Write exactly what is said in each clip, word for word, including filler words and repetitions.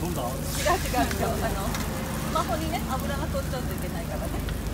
飲んだ？違う違う違う、あのスマホにね油が取っちゃうといけないからね。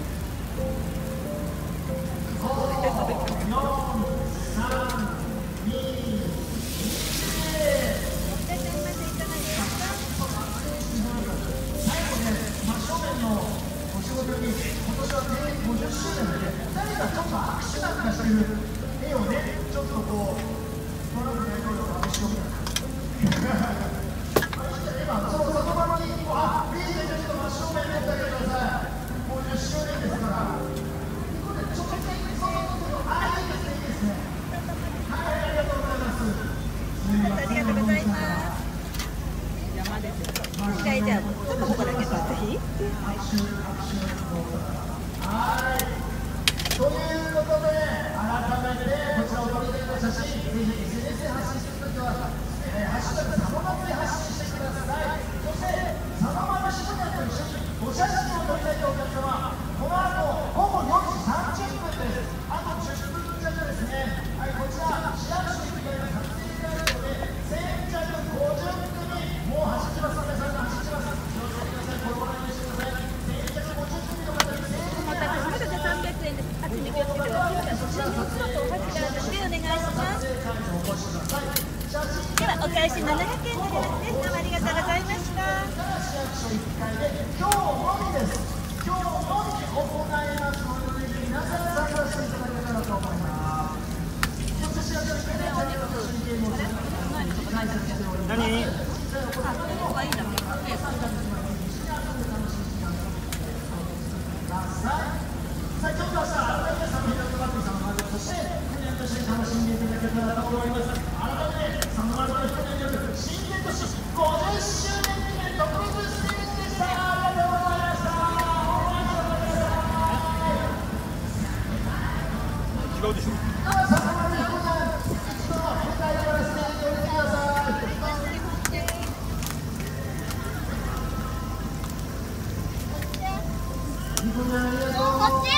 お返しななひゃくえんになりますね。どうもありがとうございました。今日のみです。今日のみ行いますので、皆さん参加していただけたらと思います。そして市役所いっかいでお中元も開設しております。何？あ、ここはいいだろう。さあ、今日はさ、改めてサムヒロトバックさんの前として、記念として楽しんでいただけたらと思います。改めて、サムマルトの人による新年都市ごじゅっしゅうねん記念特別ステージでした。ありがとうございました。違うでしょ。さあ、サムマルトさん、一度舞台からステージに降りてください。こっち。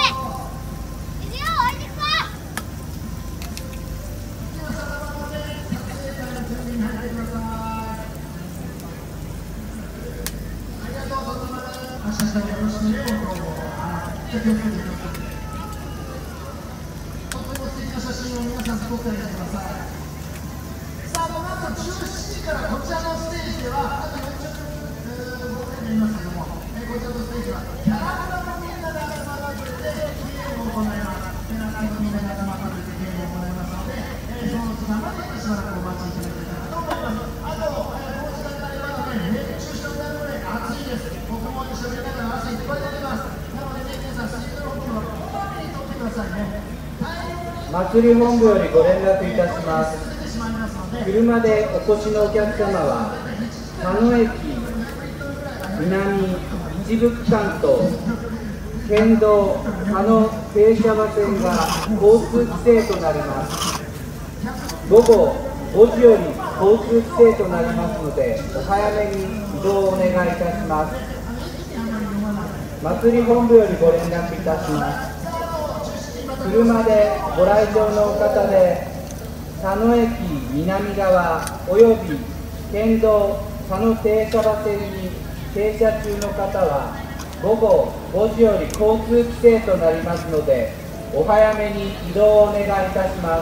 祭り本部よりご連絡いたします。車でお越しのお客様は佐野駅南一部区間と県道佐野停車場線が交通規制となります。午後ごじより交通規制となりますので、お早めに移動をお願いいたします。祭り本部よりご連絡いたします。車でご来場の方で佐野駅南側および県道佐野停車場線に停車中の方は午後ごじより交通規制となりますので、お早めに移動をお願いいたします。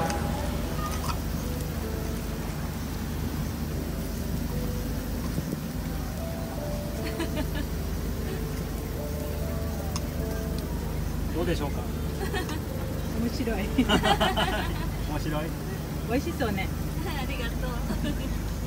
どうでしょうか。 面白い。面白い。 美味しそうね。 ありがとう。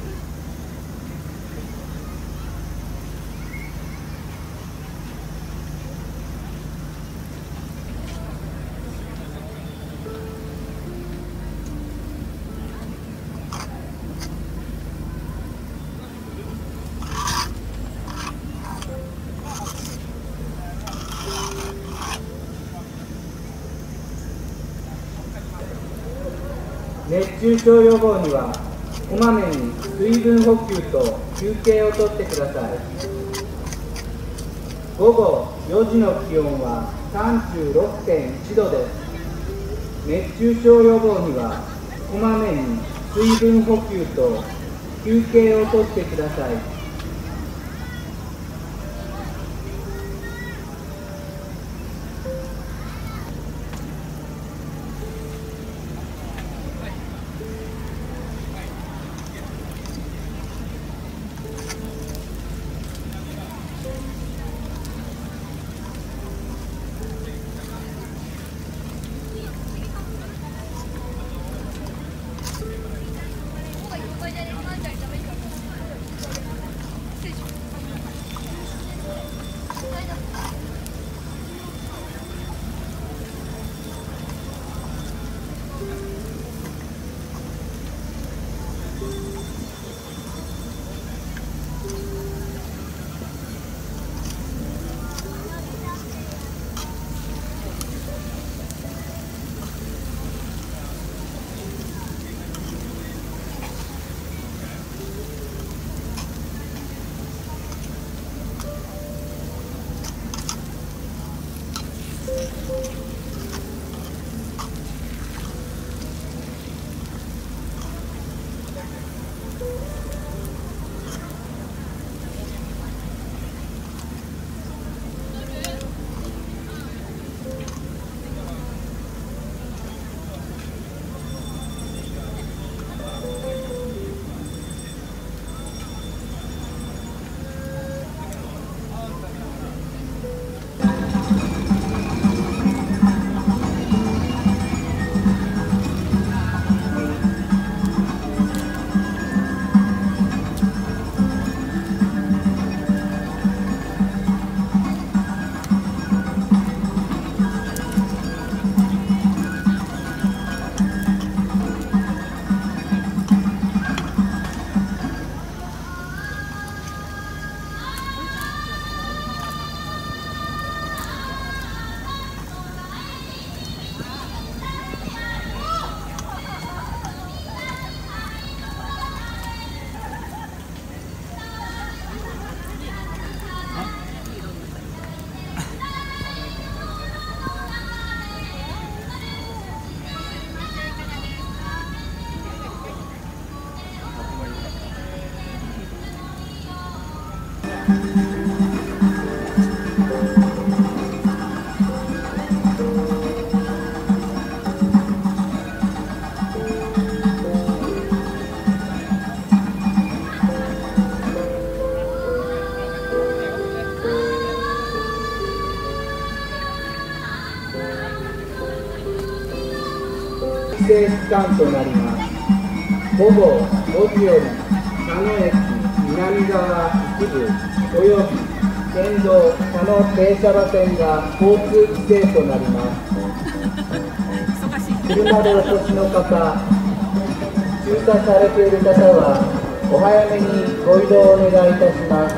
熱中症予防にはこまめに水分補給と休憩をとってください。午後よじの気温は さんじゅうろくてんいちどです。熱中症予防にはこまめに水分補給と休憩をとってください。 規制期間となります。午後ごじより佐野駅南側一部および県道佐野停車場線が交通規制となります。車でお越しの方、駐車されている方はお早めにご移動をお願いいたします。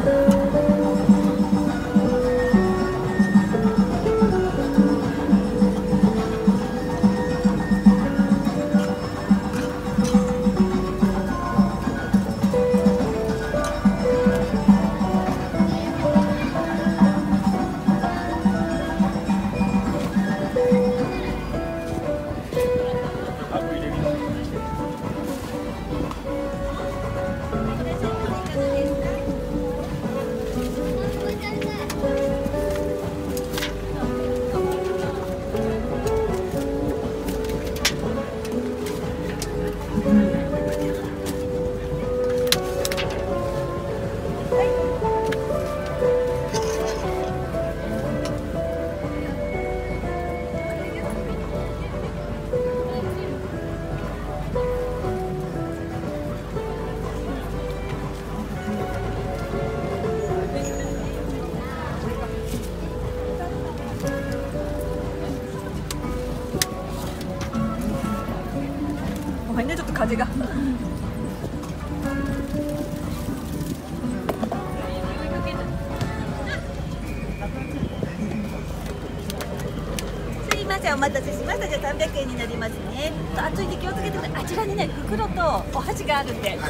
ごめんね、ちょっと風が。 すいません、お待たせしました。じゃあさんびゃくえんになりますね。暑いんで気をつけてください。あちらにね、袋とお箸があるんで。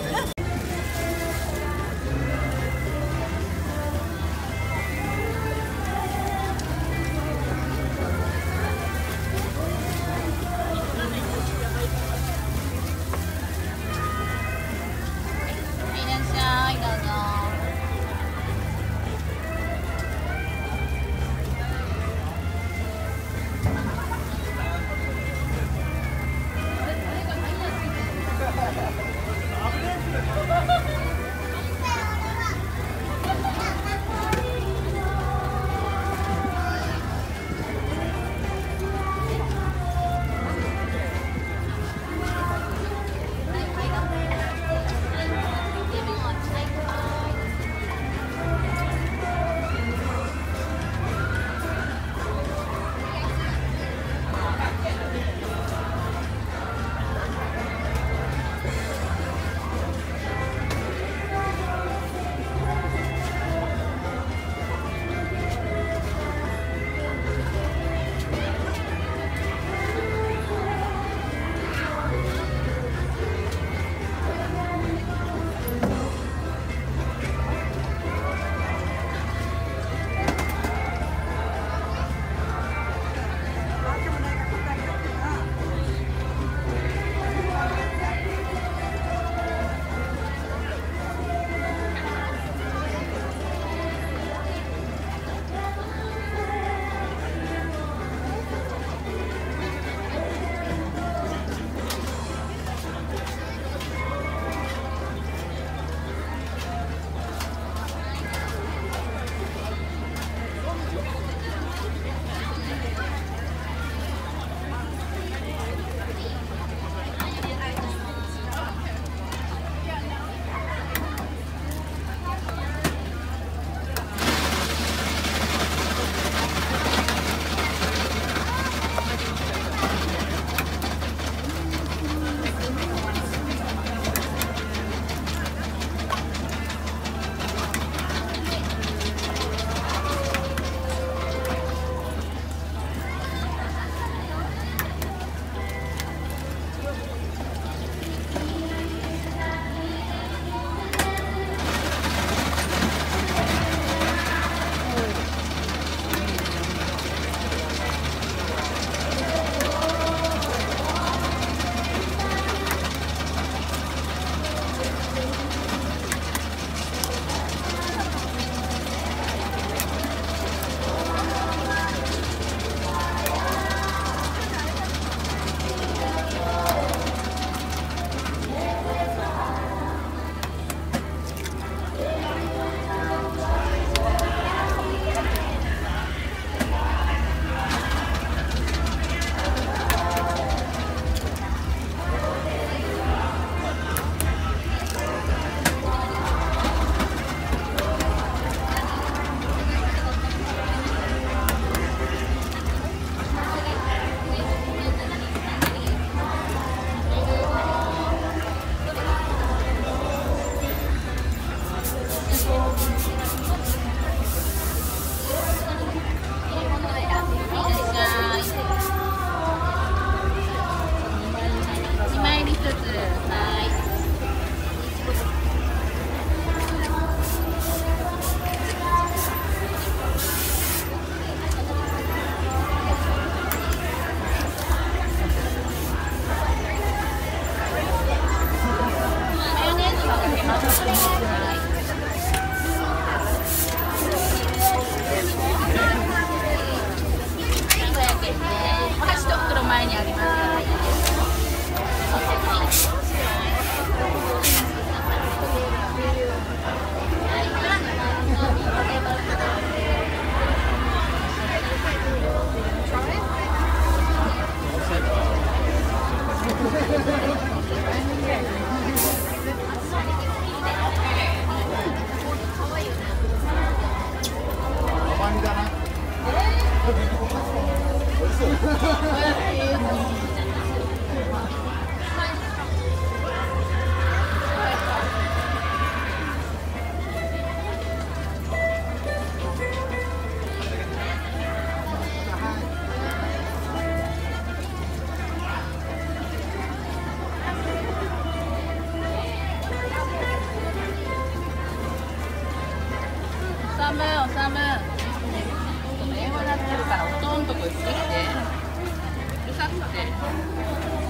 さむ、おさむ。電話鳴ってるから音んとこ行ってきて。うるさくて。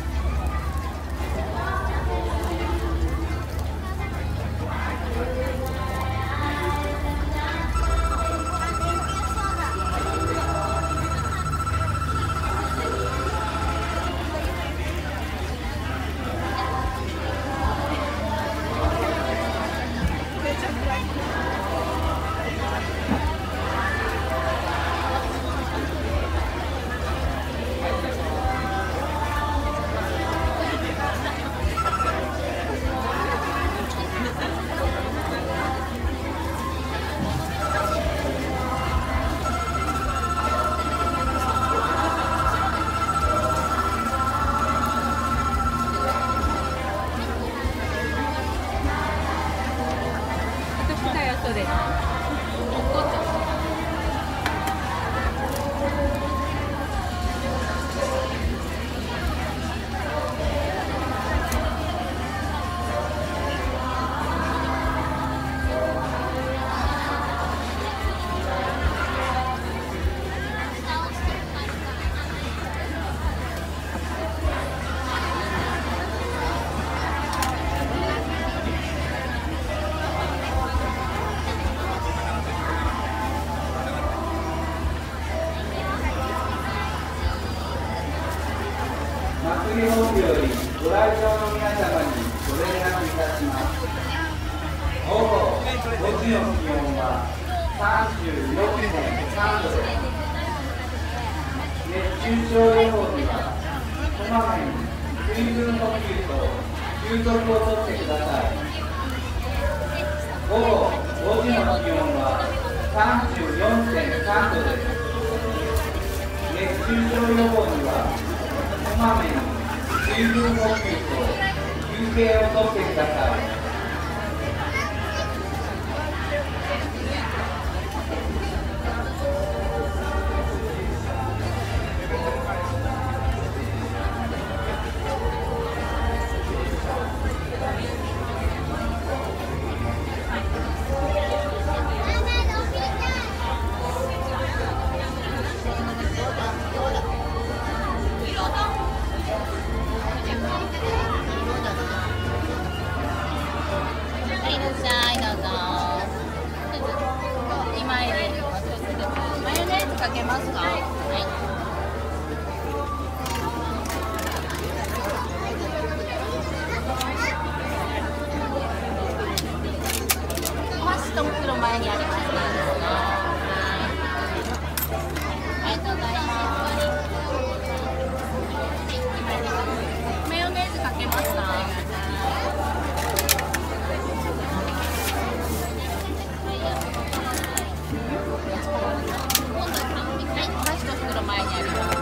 祭り本部よりご来場の皆様にご連絡いたします。午後ごじの気温はさんじゅうよんてんさんどです。熱中症予報にはこまめに水分補給と休息をとってください。午後ごじの気温はさんじゅうよんてんさんどです。熱中症予報にはこまめに水分補給と休憩をとってください。 かけますか？はい。お箸と袋前にありますね。ありがとうございます。マヨネーズかけますか？前にあります。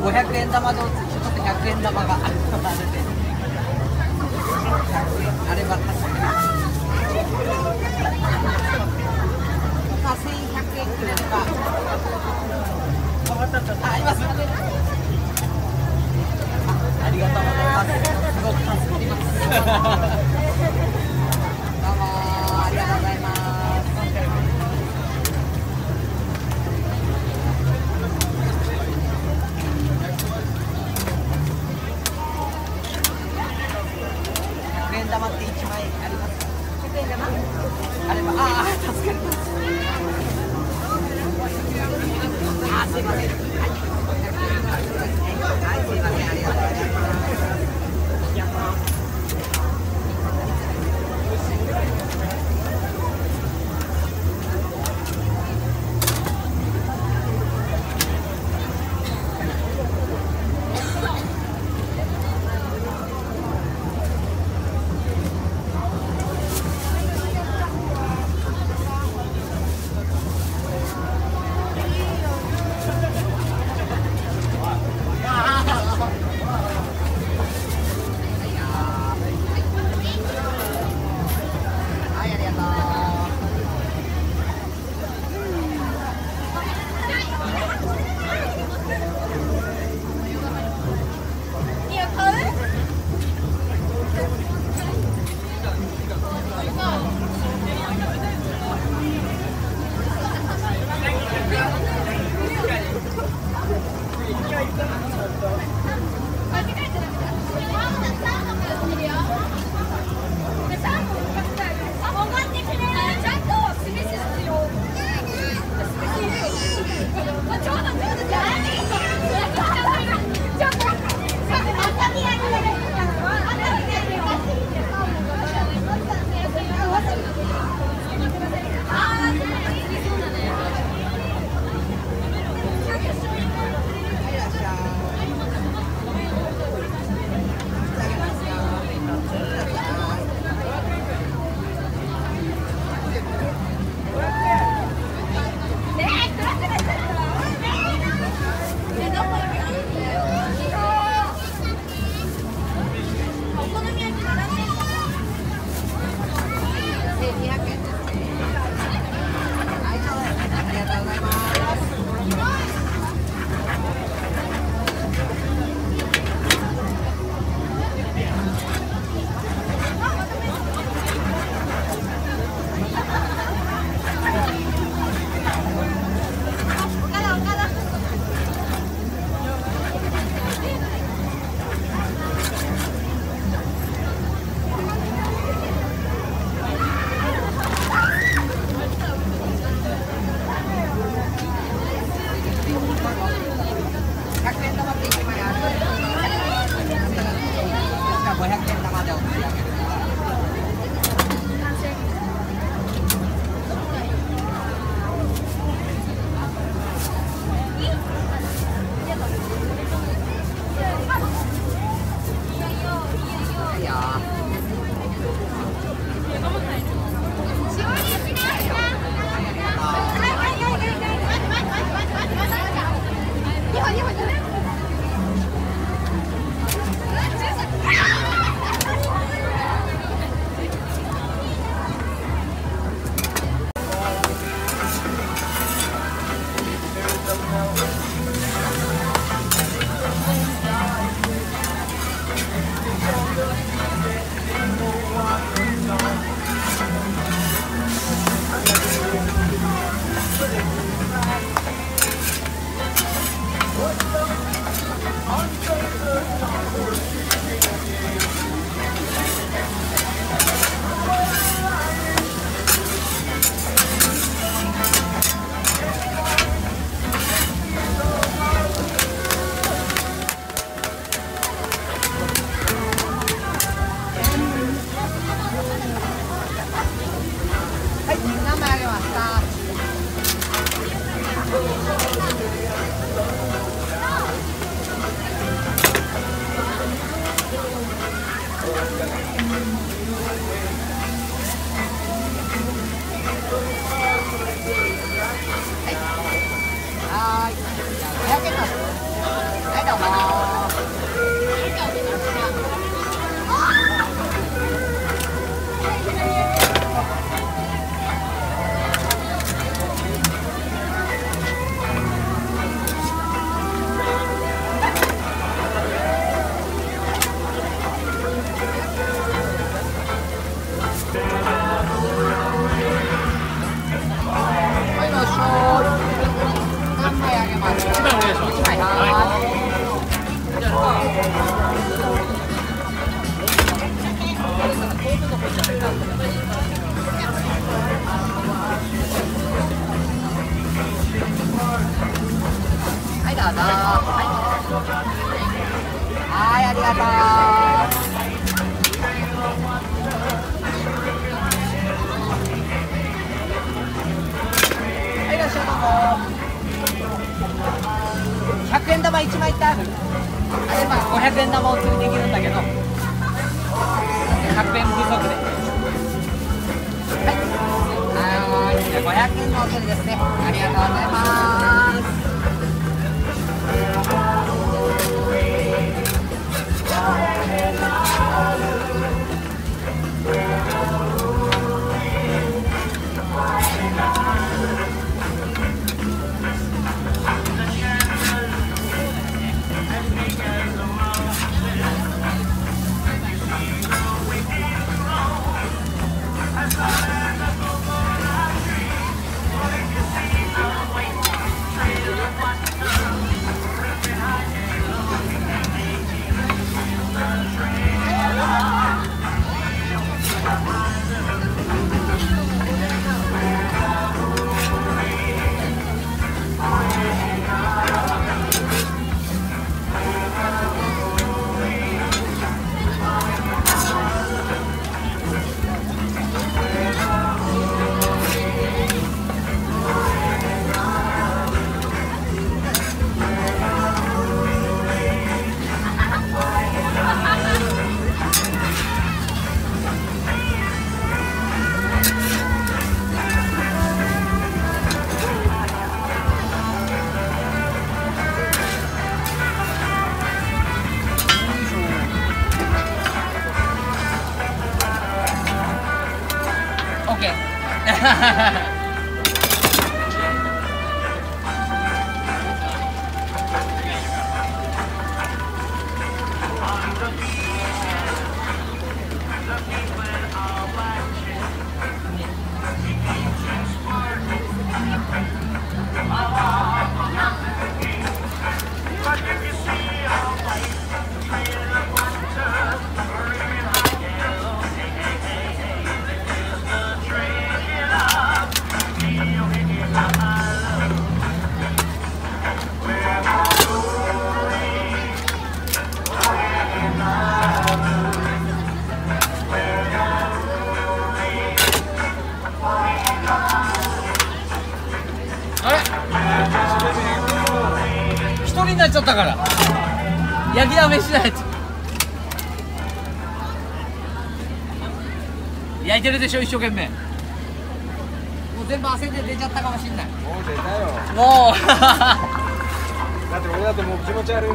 ごひゃくえん玉でちょっとひゃくえん玉があれであれば確かにせんひゃくえんくらいかあります。ありがとうございます。すごく助かります。どうもありがとうございます。ひゃくえん玉っていちまいありますか？ひゃくえん玉あれば、ああ助かります。あーすいません。はい、はいすいませんありがとうございます。 がとう。はい、いらっしゃいどうぞ。ひゃくえん玉いちまいってある？あれ、まあごひゃくえん玉を釣りできるんだけど、ひゃくえん不足で。はい、はーい、じゃあごひゃくえんのお釣りですね。ありがとうございます。 一人になっちゃったから焼きだめしないと。焼いてるでしょ一生懸命。もう全部汗で出ちゃったかもしんない。 もう出たよ。 もうだって俺だってもう気持ち悪いもん。